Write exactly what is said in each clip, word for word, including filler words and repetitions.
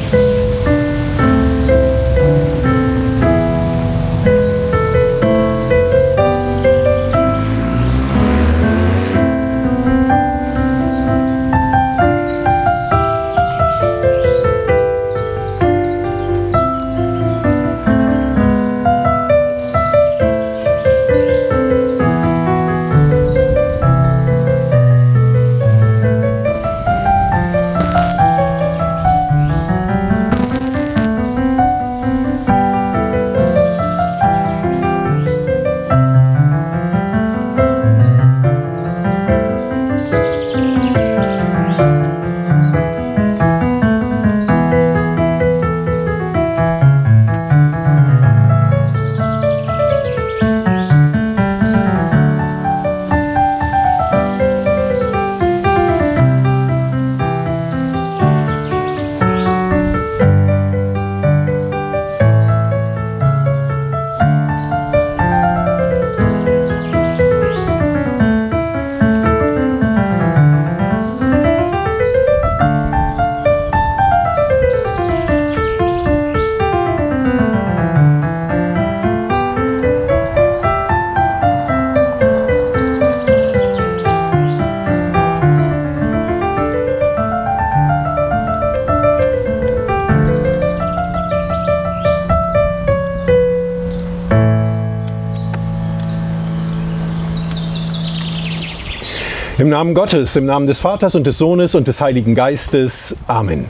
Im Namen Gottes, im Namen des Vaters und des Sohnes und des Heiligen Geistes. Amen.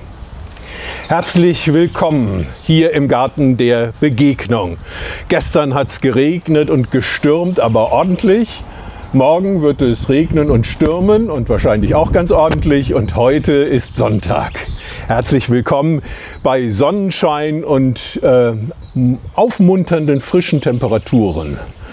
Herzlich willkommen hier im Garten der Begegnung. Gestern hat es geregnet und gestürmt, aber ordentlich. Morgen wird es regnen und stürmen und wahrscheinlich auch ganz ordentlich. Und heute ist Sonntag. Herzlich willkommen bei Sonnenschein und äh, aufmunternden frischen Temperaturen.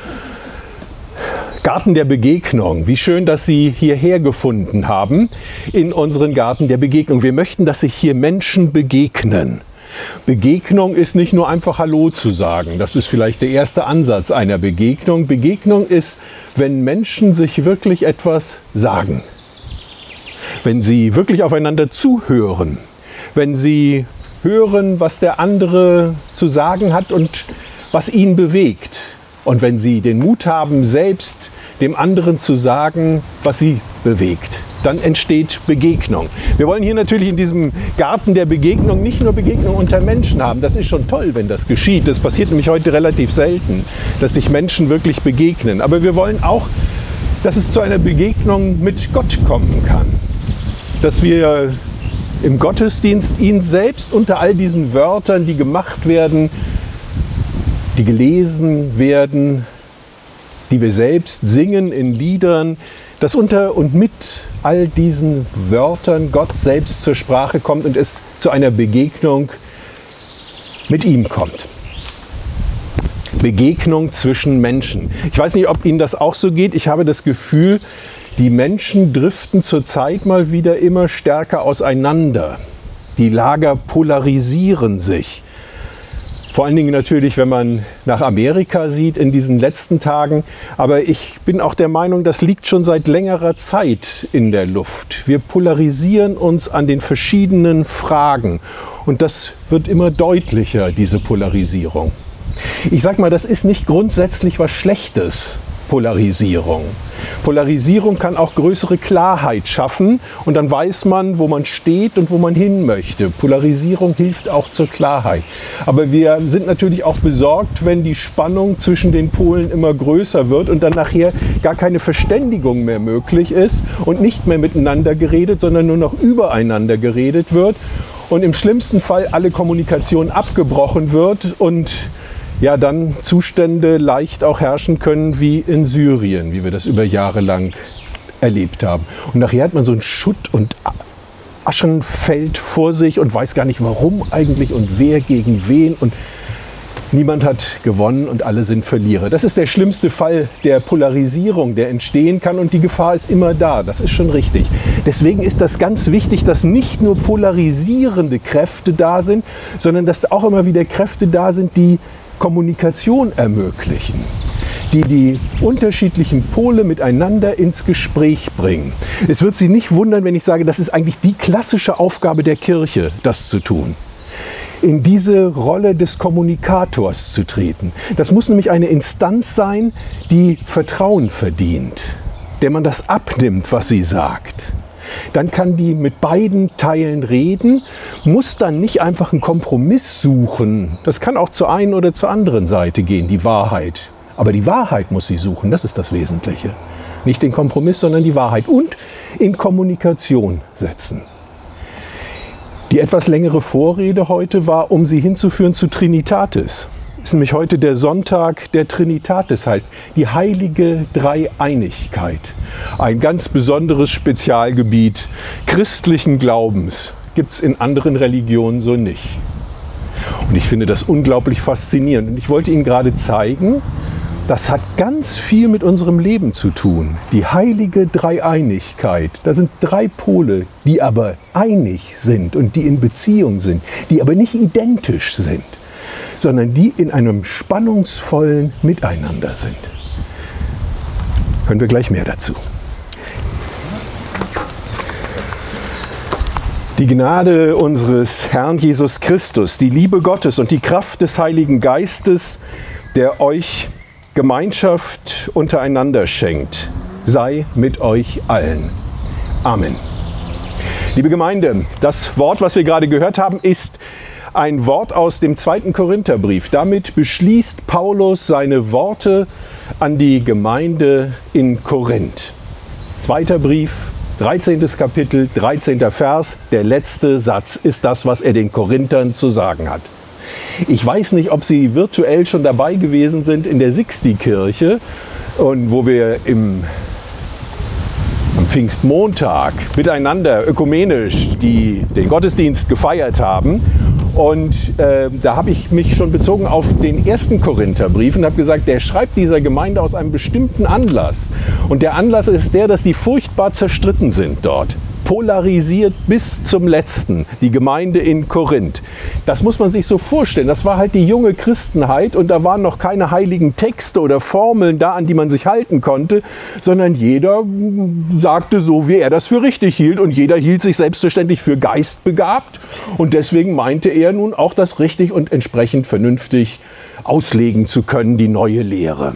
Garten der Begegnung. Wie schön, dass Sie hierher gefunden haben in unseren Garten der Begegnung. Wir möchten, dass sich hier Menschen begegnen. Begegnung ist nicht nur einfach Hallo zu sagen. Das ist vielleicht der erste Ansatz einer Begegnung. Begegnung ist, wenn Menschen sich wirklich etwas sagen. Wenn sie wirklich aufeinander zuhören. Wenn sie hören, was der andere zu sagen hat und was ihn bewegt. Und wenn sie den Mut haben, selbst dem anderen zu sagen, was sie bewegt, dann entsteht Begegnung. Wir wollen hier natürlich in diesem Garten der Begegnung nicht nur Begegnung unter Menschen haben. Das ist schon toll, wenn das geschieht. Das passiert nämlich heute relativ selten, dass sich Menschen wirklich begegnen. Aber wir wollen auch, dass es zu einer Begegnung mit Gott kommen kann. Dass wir im Gottesdienst ihn selbst unter all diesen Wörtern, die gemacht werden, die gelesen werden, die wir selbst singen in Liedern, dass unter und mit all diesen Wörtern Gott selbst zur Sprache kommt und es zu einer Begegnung mit ihm kommt. Begegnung zwischen Menschen. Ich weiß nicht, ob Ihnen das auch so geht. Ich habe das Gefühl, die Menschen driften zurzeit mal wieder immer stärker auseinander. Die Lager polarisieren sich. Vor allen Dingen natürlich, wenn man nach Amerika sieht in diesen letzten Tagen. Aber ich bin auch der Meinung, das liegt schon seit längerer Zeit in der Luft. Wir polarisieren uns an den verschiedenen Fragen. Und das wird immer deutlicher, diese Polarisierung. Ich sag mal, das ist nicht grundsätzlich was Schlechtes, Polarisierung. Polarisierung kann auch größere Klarheit schaffen und dann weiß man, wo man steht und wo man hin möchte. Polarisierung hilft auch zur Klarheit. Aber wir sind natürlich auch besorgt, wenn die Spannung zwischen den Polen immer größer wird und dann nachher gar keine Verständigung mehr möglich ist und nicht mehr miteinander geredet, sondern nur noch übereinander geredet wird und im schlimmsten Fall alle Kommunikation abgebrochen wird und ja, dann Zustände leicht auch herrschen können wie in Syrien, wie wir das über Jahre lang erlebt haben. Und nachher hat man so ein Schutt- und Aschenfeld vor sich und weiß gar nicht, warum eigentlich und wer gegen wen. Und niemand hat gewonnen und alle sind Verlierer. Das ist der schlimmste Fall der Polarisierung, der entstehen kann. Und die Gefahr ist immer da. Das ist schon richtig. Deswegen ist das ganz wichtig, dass nicht nur polarisierende Kräfte da sind, sondern dass auch immer wieder Kräfte da sind, die Kommunikation ermöglichen, die die unterschiedlichen Pole miteinander ins Gespräch bringen. Es wird Sie nicht wundern, wenn ich sage, das ist eigentlich die klassische Aufgabe der Kirche, das zu tun. in diese Rolle des Kommunikators zu treten. Das muss nämlich eine Instanz sein, die Vertrauen verdient, der man das abnimmt, was sie sagt. Dann kann die mit beiden Teilen reden, muss dann nicht einfach einen Kompromiss suchen. Das kann auch zur einen oder zur anderen Seite gehen, die Wahrheit. Aber die Wahrheit muss sie suchen, das ist das Wesentliche. Nicht den Kompromiss, sondern die Wahrheit. Und in Kommunikation setzen. Die etwas längere Vorrede heute war, um Sie hinzuführen zu Trinitatis. Ist nämlich heute der Sonntag der Trinitatis, heißt die heilige Dreieinigkeit. Ein ganz besonderes Spezialgebiet christlichen Glaubens. Gibt es in anderen Religionen so nicht. Und ich finde das unglaublich faszinierend. Und ich wollte Ihnen gerade zeigen, das hat ganz viel mit unserem Leben zu tun. Die heilige Dreieinigkeit. Da sind drei Pole, die aber einig sind und die in Beziehung sind, die aber nicht identisch sind, sondern die in einem spannungsvollen Miteinander sind. Hören wir gleich mehr dazu. Die Gnade unseres Herrn Jesus Christus, die Liebe Gottes und die Kraft des Heiligen Geistes, der euch Gemeinschaft untereinander schenkt, sei mit euch allen. Amen. Liebe Gemeinde, das Wort, was wir gerade gehört haben, ist ein Wort aus dem zweiten Korintherbrief. Damit beschließt Paulus seine Worte an die Gemeinde in Korinth. Zweiter Brief, dreizehntes Kapitel, dreizehnter Vers, der letzte Satz ist das, was er den Korinthern zu sagen hat. Ich weiß nicht, ob Sie virtuell schon dabei gewesen sind in der Sixti-Kirche, und wo wir im, am Pfingstmontag miteinander ökumenisch die, den Gottesdienst gefeiert haben. Und äh, da habe ich mich schon bezogen auf den ersten Korintherbrief und habe gesagt, der schreibt dieser Gemeinde aus einem bestimmten Anlass. Und der Anlass ist der, dass die furchtbar zerstritten sind dort. Polarisiert bis zum Letzten, die Gemeinde in Korinth. Das muss man sich so vorstellen. Das war halt die junge Christenheit und da waren noch keine heiligen Texte oder Formeln da, an die man sich halten konnte, sondern jeder sagte so, wie er das für richtig hielt, und jeder hielt sich selbstverständlich für geistbegabt und deswegen meinte er nun auch das richtig und entsprechend vernünftig auslegen zu können, die neue Lehre.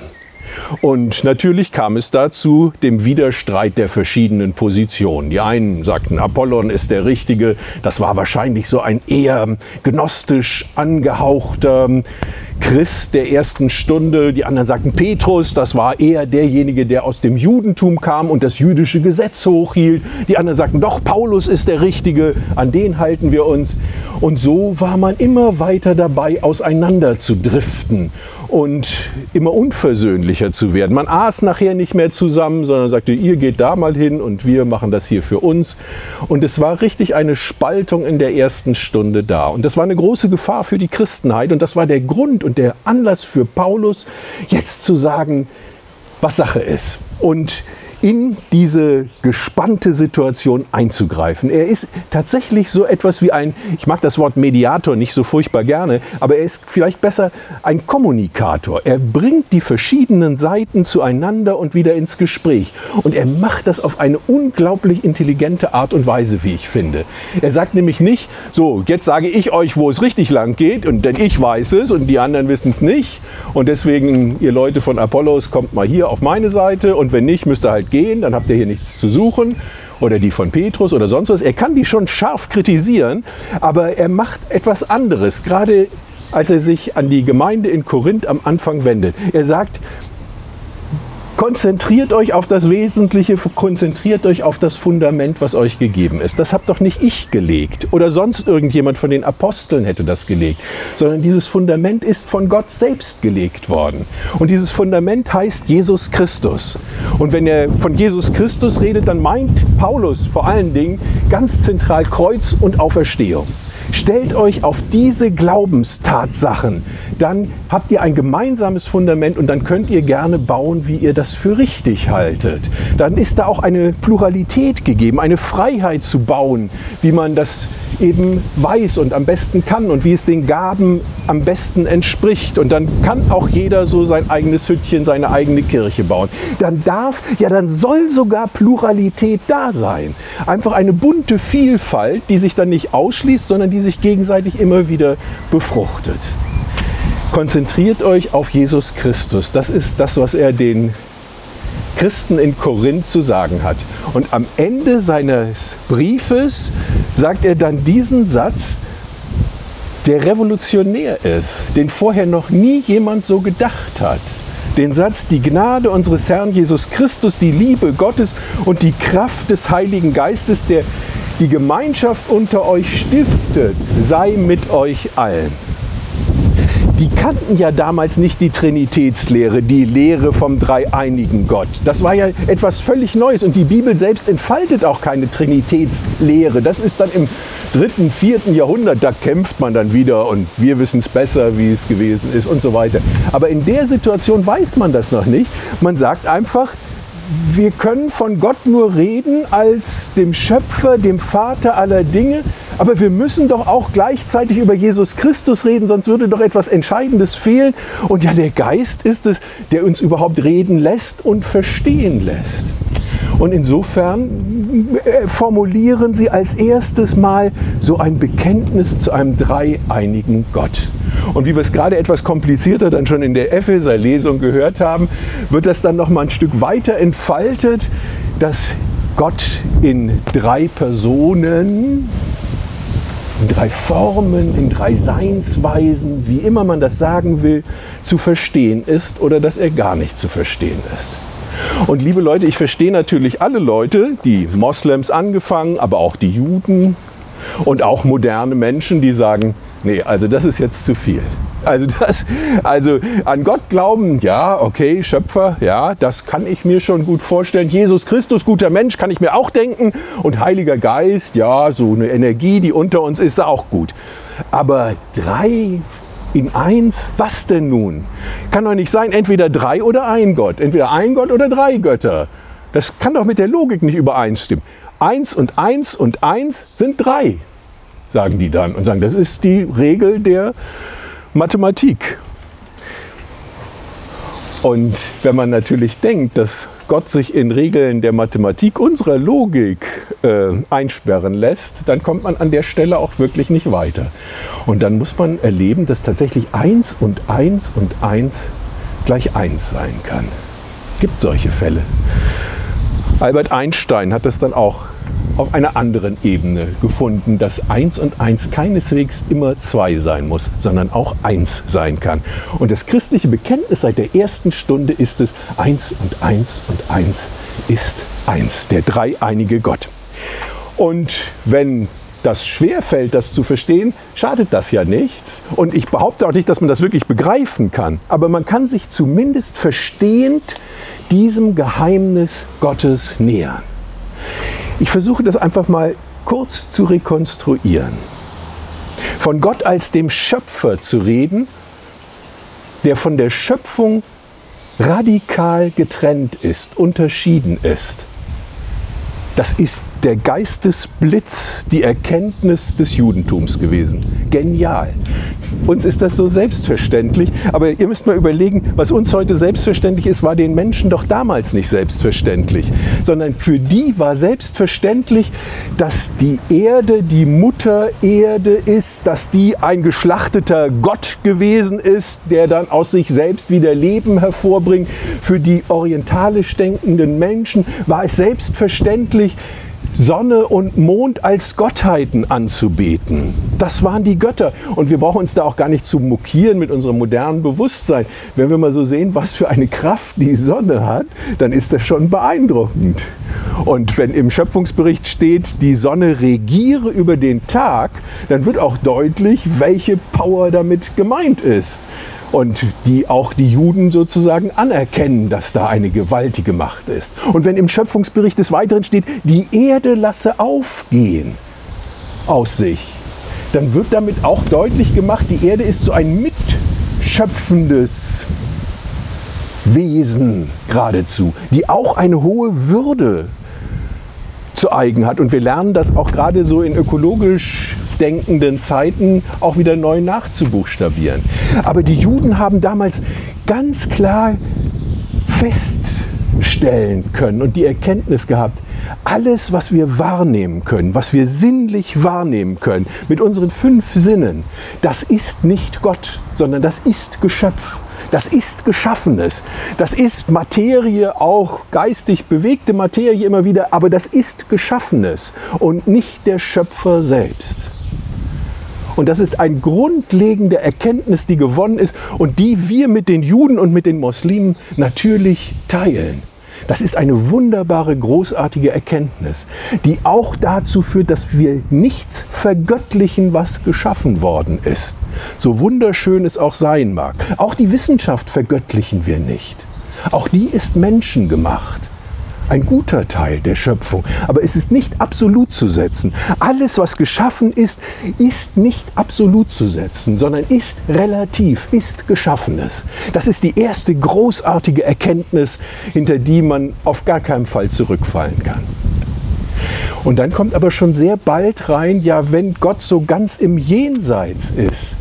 Und natürlich kam es dazu dem Widerstreit der verschiedenen Positionen. Die einen sagten, Apollon ist der Richtige. Das war wahrscheinlich so ein eher gnostisch angehauchter Christ der ersten Stunde. Die anderen sagten, Petrus, das war eher derjenige, der aus dem Judentum kam und das jüdische Gesetz hochhielt. Die anderen sagten, doch, Paulus ist der Richtige, an den halten wir uns. Und so war man immer weiter dabei, auseinander zu driften und immer unversöhnlicher zu werden. Man aß nachher nicht mehr zusammen, sondern sagte, ihr geht da mal hin und wir machen das hier für uns. Und es war richtig eine Spaltung in der ersten Stunde da. Und das war eine große Gefahr für die Christenheit. Und das war der Grund und der Anlass für Paulus, jetzt zu sagen, was Sache ist. Und in diese gespannte Situation einzugreifen. Er ist tatsächlich so etwas wie ein, ich mag das Wort Mediator nicht so furchtbar gerne, aber er ist vielleicht besser ein Kommunikator. Er bringt die verschiedenen Seiten zueinander und wieder ins Gespräch. Und er macht das auf eine unglaublich intelligente Art und Weise, wie ich finde. Er sagt nämlich nicht, so, jetzt sage ich euch, wo es richtig lang geht, und denn ich weiß es und die anderen wissen es nicht. Und deswegen, ihr Leute von Apollos, kommt mal hier auf meine Seite, und wenn nicht, müsst ihr halt gehen, dann habt ihr hier nichts zu suchen, oder die von Petrus oder sonst was. Er kann die schon scharf kritisieren, aber er macht etwas anderes, gerade als er sich an die Gemeinde in Korinth am Anfang wendet. Er sagt, konzentriert euch auf das Wesentliche, konzentriert euch auf das Fundament, was euch gegeben ist. Das habt doch nicht ich gelegt oder sonst irgendjemand von den Aposteln hätte das gelegt, sondern dieses Fundament ist von Gott selbst gelegt worden. Und dieses Fundament heißt Jesus Christus. Und wenn er von Jesus Christus redet, dann meint Paulus vor allen Dingen ganz zentral Kreuz und Auferstehung. Stellt euch auf diese Glaubenstatsachen, dann habt ihr ein gemeinsames Fundament und dann könnt ihr gerne bauen, wie ihr das für richtig haltet. Dann ist da auch eine Pluralität gegeben, eine Freiheit zu bauen, wie man das eben weiß und am besten kann und wie es den Gaben am besten entspricht. Und dann kann auch jeder so sein eigenes Hüttchen, seine eigene Kirche bauen. Dann darf, ja dann soll sogar Pluralität da sein. Einfach eine bunte Vielfalt, die sich dann nicht ausschließt, sondern die die sich gegenseitig immer wieder befruchtet. Konzentriert euch auf Jesus Christus. Das ist das, was er den Christen in Korinth zu sagen hat. Und am Ende seines Briefes sagt er dann diesen Satz, der revolutionär ist, den vorher noch nie jemand so gedacht hat. Den Satz, die Gnade unseres Herrn Jesus Christus, die Liebe Gottes und die Kraft des Heiligen Geistes, der die Gemeinschaft unter euch stiftet, sei mit euch allen. Die kannten ja damals nicht die Trinitätslehre, die Lehre vom dreieinigen Gott. Das war ja etwas völlig Neues und die Bibel selbst entfaltet auch keine Trinitätslehre. Das ist dann im dritten, vierten Jahrhundert, da kämpft man dann wieder und wir wissen es besser, wie es gewesen ist und so weiter. Aber in der Situation weiß man das noch nicht. Man sagt einfach, wir können von Gott nur reden als dem Schöpfer, dem Vater aller Dinge, aber wir müssen doch auch gleichzeitig über Jesus Christus reden, sonst würde doch etwas Entscheidendes fehlen. Und ja, der Geist ist es, der uns überhaupt reden lässt und verstehen lässt. Und insofern formulieren sie als erstes Mal so ein Bekenntnis zu einem dreieinigen Gott. Und wie wir es gerade etwas komplizierter dann schon in der Epheser-Lesung gehört haben, wird das dann noch mal ein Stück weiter entfaltet, dass Gott in drei Personen, in drei Formen, in drei Seinsweisen, wie immer man das sagen will, zu verstehen ist oder dass er gar nicht zu verstehen ist. Und liebe Leute, ich verstehe natürlich alle Leute, die Moslems angefangen, aber auch die Juden und auch moderne Menschen, die sagen, nee, also das ist jetzt zu viel. Also, das, also an Gott glauben, ja, okay, Schöpfer, ja, das kann ich mir schon gut vorstellen. Jesus Christus, guter Mensch, kann ich mir auch denken. Und Heiliger Geist, ja, so eine Energie, die unter uns ist, auch gut. Aber drei in eins, was denn nun? Kann doch nicht sein, entweder drei oder ein Gott. Entweder ein Gott oder drei Götter. Das kann doch mit der Logik nicht übereinstimmen. Eins und eins und eins sind drei, sagen die dann. Und sagen, das ist die Regel der Mathematik. Und wenn man natürlich denkt, dass Gott sich in Regeln der Mathematik unserer Logik äh, einsperren lässt, dann kommt man an der Stelle auch wirklich nicht weiter. Und dann muss man erleben, dass tatsächlich eins und eins und eins gleich eins sein kann. Es gibt solche Fälle. Albert Einstein hat das dann auch auf einer anderen Ebene gefunden, dass eins und eins keineswegs immer zwei sein muss, sondern auch eins sein kann. Und das christliche Bekenntnis seit der ersten Stunde ist es, eins und eins und eins ist eins, der dreieinige Gott. Und wenn das schwerfällt, das zu verstehen, schadet das ja nichts. Und ich behaupte auch nicht, dass man das wirklich begreifen kann. Aber man kann sich zumindest verstehend diesem Geheimnis Gottes nähern. Ich versuche das einfach mal kurz zu rekonstruieren. Von Gott als dem Schöpfer zu reden, der von der Schöpfung radikal getrennt ist, unterschieden ist. Das ist der Geistesblitz, die Erkenntnis des Judentums gewesen. Genial. Uns ist das so selbstverständlich, aber ihr müsst mal überlegen, was uns heute selbstverständlich ist, war den Menschen doch damals nicht selbstverständlich, sondern für die war selbstverständlich, dass die Erde die Mutter Erde ist, dass die ein geschlachteter Gott gewesen ist, der dann aus sich selbst wieder Leben hervorbringt. Für die orientalisch denkenden Menschen war es selbstverständlich, Sonne und Mond als Gottheiten anzubeten. Das waren die Götter. Und wir brauchen uns da auch gar nicht zu mokieren mit unserem modernen Bewusstsein. Wenn wir mal so sehen, was für eine Kraft die Sonne hat, dann ist das schon beeindruckend. Und wenn im Schöpfungsbericht steht, die Sonne regiere über den Tag, dann wird auch deutlich, welche Power damit gemeint ist. Und die auch die Juden sozusagen anerkennen, dass da eine gewaltige Macht ist. Und wenn im Schöpfungsbericht des Weiteren steht, die Erde lasse aufgehen aus sich, dann wird damit auch deutlich gemacht, die Erde ist so ein mitschöpfendes Wesen geradezu, die auch eine hohe Würde zu eigen hat. Und wir lernen das auch gerade so in ökologisch denkenden Zeiten auch wieder neu nachzubuchstabieren. Aber die Juden haben damals ganz klar feststellen können und die Erkenntnis gehabt, alles, was wir wahrnehmen können, was wir sinnlich wahrnehmen können, mit unseren fünf Sinnen, das ist nicht Gott, sondern das ist Geschöpf. Das ist Geschaffenes. Das ist Materie, auch geistig bewegte Materie immer wieder, aber das ist Geschaffenes und nicht der Schöpfer selbst. Und das ist eine grundlegende Erkenntnis, die gewonnen ist und die wir mit den Juden und mit den Muslimen natürlich teilen. Das ist eine wunderbare, großartige Erkenntnis, die auch dazu führt, dass wir nichts vergöttlichen, was geschaffen worden ist. So wunderschön es auch sein mag. Auch die Wissenschaft vergöttlichen wir nicht. Auch die ist menschengemacht. Ein guter Teil der Schöpfung. Aber es ist nicht absolut zu setzen. Alles, was geschaffen ist, ist nicht absolut zu setzen, sondern ist relativ, ist Geschaffenes. Das ist die erste großartige Erkenntnis, hinter die man auf gar keinen Fall zurückfallen kann. Und dann kommt aber schon sehr bald rein, ja, wenn Gott so ganz im Jenseits ist,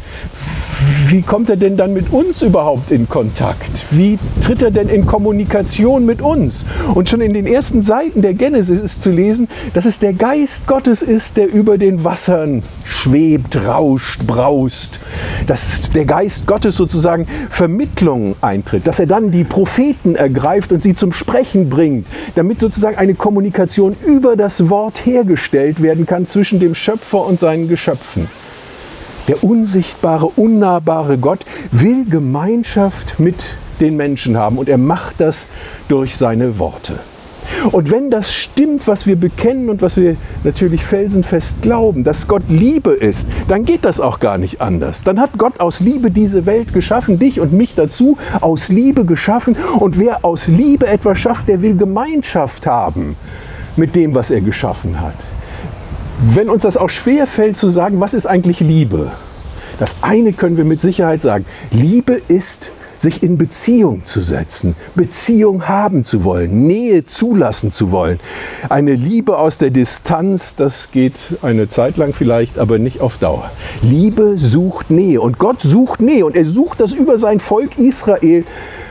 wie kommt er denn dann mit uns überhaupt in Kontakt? Wie tritt er denn in Kommunikation mit uns? Und schon in den ersten Seiten der Genesis ist zu lesen, dass es der Geist Gottes ist, der über den Wassern schwebt, rauscht, braust. Dass der Geist Gottes sozusagen Vermittlung eintritt, dass er dann die Propheten ergreift und sie zum Sprechen bringt, damit sozusagen eine Kommunikation über das Wort hergestellt werden kann zwischen dem Schöpfer und seinen Geschöpfen. Der unsichtbare, unnahbare Gott will Gemeinschaft mit den Menschen haben und er macht das durch seine Worte. Und wenn das stimmt, was wir bekennen und was wir natürlich felsenfest glauben, dass Gott Liebe ist, dann geht das auch gar nicht anders. Dann hat Gott aus Liebe diese Welt geschaffen, dich und mich dazu, aus Liebe geschaffen. Und wer aus Liebe etwas schafft, der will Gemeinschaft haben mit dem, was er geschaffen hat. Wenn uns das auch schwer fällt zu sagen, was ist eigentlich Liebe? Das eine können wir mit Sicherheit sagen. Liebe ist, sich in Beziehung zu setzen, Beziehung haben zu wollen, Nähe zulassen zu wollen. Eine Liebe aus der Distanz, das geht eine Zeit lang vielleicht, aber nicht auf Dauer. Liebe sucht Nähe und Gott sucht Nähe und er sucht das über sein Volk Israel.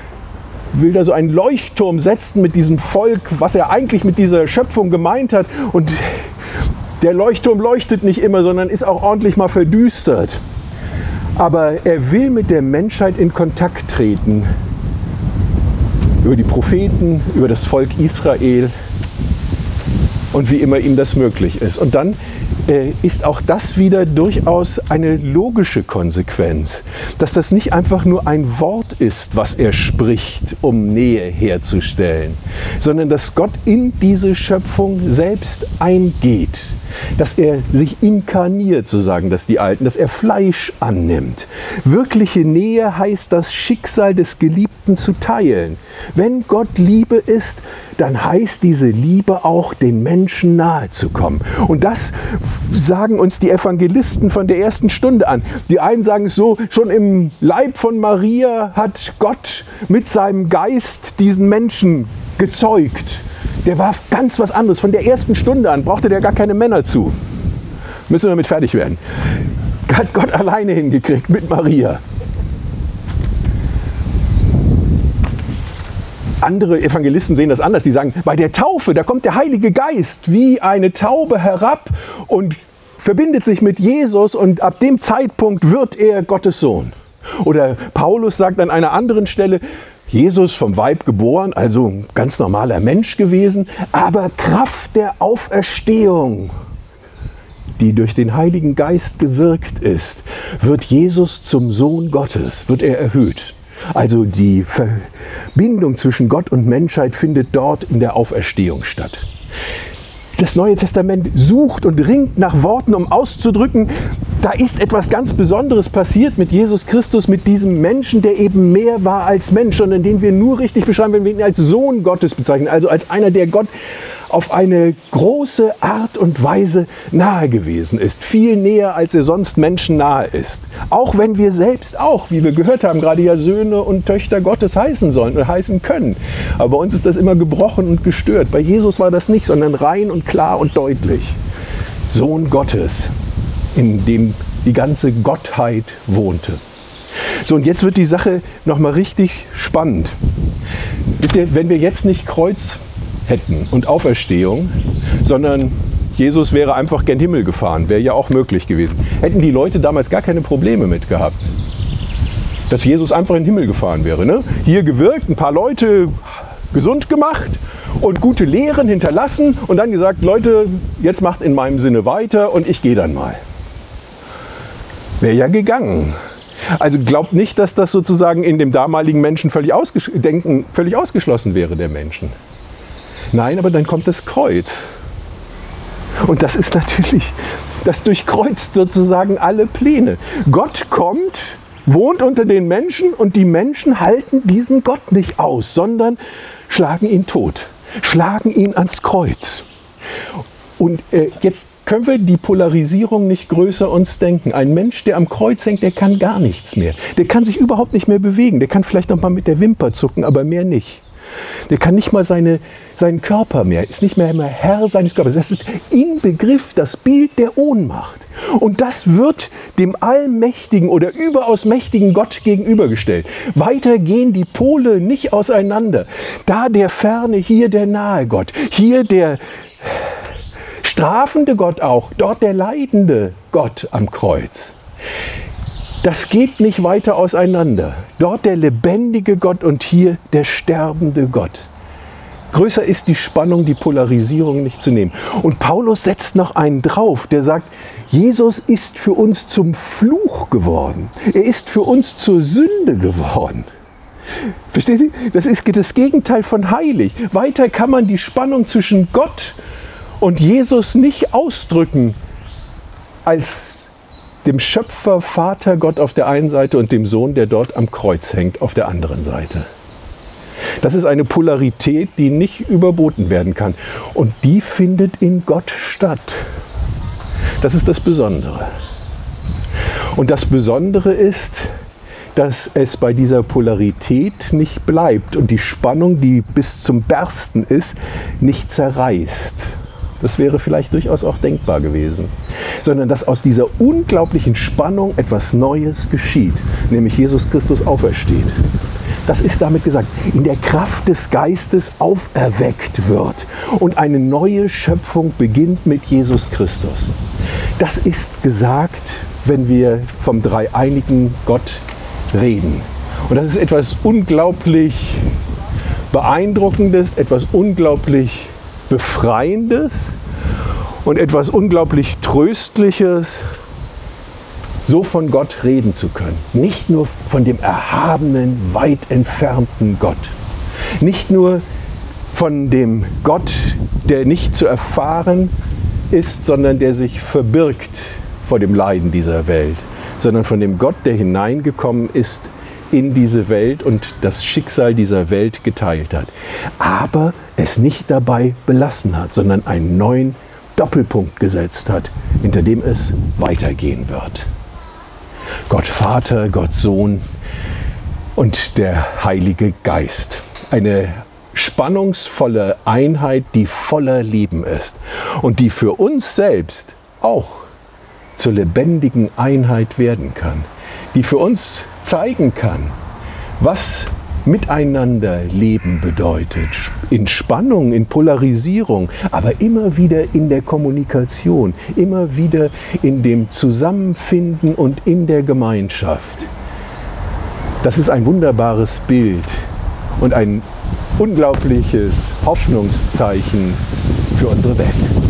Will da so einen Leuchtturm setzen mit diesem Volk, was er eigentlich mit dieser Schöpfung gemeint hat. Und der Leuchtturm leuchtet nicht immer, sondern ist auch ordentlich mal verdüstert. Aber er will mit der Menschheit in Kontakt treten. Über die Propheten, über das Volk Israel und wie immer ihm das möglich ist. Und dann äh, ist auch das wieder durchaus eine logische Konsequenz, dass das nicht einfach nur ein Wort ist, was er spricht, um Nähe herzustellen, sondern dass Gott in diese Schöpfung selbst eingeht. Dass er sich inkarniert, so sagen das die Alten, dass er Fleisch annimmt. Wirkliche Nähe heißt, das Schicksal des Geliebten zu teilen. Wenn Gott Liebe ist, dann heißt diese Liebe auch, den Menschen nahe zu kommen. Und das sagen uns die Evangelisten von der ersten Stunde an. Die einen sagen es so, schon im Leib von Maria hat Gott mit seinem Geist diesen Menschen gezeugt. Der war ganz was anderes. Von der ersten Stunde an brauchte der gar keine Männer zu. Müssen wir damit fertig werden. Hat Gott alleine hingekriegt mit Maria. Andere Evangelisten sehen das anders. Die sagen, bei der Taufe, da kommt der Heilige Geist wie eine Taube herab und verbindet sich mit Jesus und ab dem Zeitpunkt wird er Gottes Sohn. Oder Paulus sagt an einer anderen Stelle, Jesus vom Weib geboren, also ein ganz normaler Mensch gewesen, aber Kraft der Auferstehung, die durch den Heiligen Geist gewirkt ist, wird Jesus zum Sohn Gottes, wird er erhöht. Also die Verbindung zwischen Gott und Menschheit findet dort in der Auferstehung statt. Das Neue Testament sucht und ringt nach Worten, um auszudrücken, da ist etwas ganz Besonderes passiert mit Jesus Christus, mit diesem Menschen, der eben mehr war als Mensch, sondern den wir nur richtig beschreiben, wenn wir ihn als Sohn Gottes bezeichnen, also als einer, der Gott auf eine große Art und Weise nahe gewesen ist. Viel näher, als er sonst Menschen nahe ist. Auch wenn wir selbst auch, wie wir gehört haben, gerade ja Söhne und Töchter Gottes heißen sollen oder heißen können. Aber bei uns ist das immer gebrochen und gestört. Bei Jesus war das nicht, sondern rein und klar und deutlich. Sohn Gottes, in dem die ganze Gottheit wohnte. So, und jetzt wird die Sache nochmal richtig spannend. Bitte, wenn wir jetzt nicht Kreuz hätten und Auferstehung, sondern Jesus wäre einfach gen Himmel gefahren, wäre ja auch möglich gewesen. Hätten die Leute damals gar keine Probleme mit gehabt, dass Jesus einfach in den Himmel gefahren wäre. Ne? Hier gewirkt, ein paar Leute gesund gemacht und gute Lehren hinterlassen und dann gesagt, Leute, jetzt macht in meinem Sinne weiter und ich gehe dann mal. Wäre ja gegangen. Also glaubt nicht, dass das sozusagen in dem damaligen Menschen völlig, ausges Denken völlig ausgeschlossen wäre, der Menschen. Nein, aber dann kommt das Kreuz. Und das ist natürlich, das durchkreuzt sozusagen alle Pläne. Gott kommt, wohnt unter den Menschen und die Menschen halten diesen Gott nicht aus, sondern schlagen ihn tot, schlagen ihn ans Kreuz. Und äh, jetzt können wir die Polarisierung nicht größer uns denken. Ein Mensch, der am Kreuz hängt, der kann gar nichts mehr. Der kann sich überhaupt nicht mehr bewegen. Der kann vielleicht noch mal mit der Wimper zucken, aber mehr nicht. Der kann nicht mal seine, seinen Körper mehr, ist nicht mehr, mehr Herr seines Körpers. Das ist Inbegriff, das Bild der Ohnmacht. Und das wird dem allmächtigen oder überaus mächtigen Gott gegenübergestellt. Weiter gehen die Pole nicht auseinander. Da der ferne, hier der nahe Gott. Hier der strafende Gott auch, dort der leidende Gott am Kreuz. Das geht nicht weiter auseinander. Dort der lebendige Gott und hier der sterbende Gott. Größer ist die Spannung, die Polarisierung nicht zu nehmen. Und Paulus setzt noch einen drauf, der sagt, Jesus ist für uns zum Fluch geworden. Er ist für uns zur Sünde geworden. Versteht ihr? Das ist das Gegenteil von heilig. Weiter kann man die Spannung zwischen Gott und Jesus nicht ausdrücken als dem Schöpfer, Vater Gott auf der einen Seite und dem Sohn, der dort am Kreuz hängt, auf der anderen Seite. Das ist eine Polarität, die nicht überboten werden kann. Und die findet in Gott statt. Das ist das Besondere. Und das Besondere ist, dass es bei dieser Polarität nicht bleibt und die Spannung, die bis zum Bersten ist, nicht zerreißt. Das wäre vielleicht durchaus auch denkbar gewesen. Sondern dass aus dieser unglaublichen Spannung etwas Neues geschieht, nämlich Jesus Christus aufersteht. Das ist damit gesagt, in der Kraft des Geistes auferweckt wird und eine neue Schöpfung beginnt mit Jesus Christus. Das ist gesagt, wenn wir vom dreieinigen Gott reden. Und das ist etwas unglaublich Beeindruckendes, etwas unglaublich Befreiendes und etwas unglaublich Tröstliches, so von Gott reden zu können. Nicht nur von dem erhabenen, weit entfernten Gott. Nicht nur von dem Gott, der nicht zu erfahren ist, sondern der sich verbirgt vor dem Leiden dieser Welt, sondern von dem Gott, der hineingekommen ist in diese Welt und das Schicksal dieser Welt geteilt hat. Aber es nicht dabei belassen hat, sondern einen neuen Doppelpunkt gesetzt hat, hinter dem es weitergehen wird. Gott Vater, Gott Sohn und der Heilige Geist. Eine spannungsvolle Einheit, die voller Leben ist und die für uns selbst auch zur lebendigen Einheit werden kann, die für uns zeigen kann, was miteinander Leben bedeutet, in Spannung, in Polarisierung, aber immer wieder in der Kommunikation, immer wieder in dem Zusammenfinden und in der Gemeinschaft. Das ist ein wunderbares Bild und ein unglaubliches Hoffnungszeichen für unsere Welt.